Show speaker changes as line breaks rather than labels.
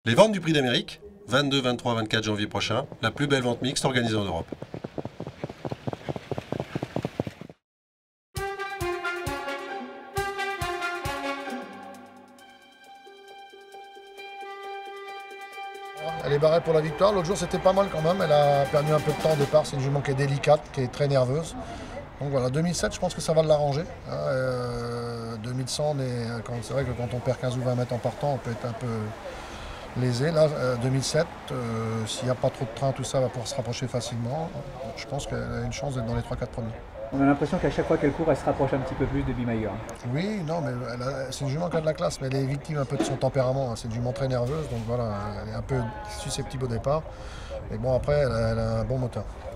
Les ventes du Prix d'Amérique, 22, 23, 24 janvier prochain, la plus belle vente mixte organisée en Europe.
Elle est barrée pour la victoire. L'autre jour, c'était pas mal quand même. Elle a perdu un peu de temps au départ. C'est une jument qui est délicate, qui est très nerveuse. Donc voilà, 2007, je pense que ça va l'arranger. 2100, c'est vrai que quand on perd 15 ou 20 mètres en partant, on peut être un peu lésé. Là, 2007, s'il n'y a pas trop de train, tout ça va pouvoir se rapprocher facilement. Je pense qu'elle a une chance d'être dans les 3-4 premiers.
On a l'impression qu'à chaque fois qu'elle court, elle se rapproche un petit peu plus de Bimager.
Oui, non, mais c'est une jument qui a de la classe, mais elle est victime un peu de son tempérament. C'est une jument très nerveuse, donc voilà, elle est un peu susceptible au départ. Mais bon, après, elle a un bon moteur.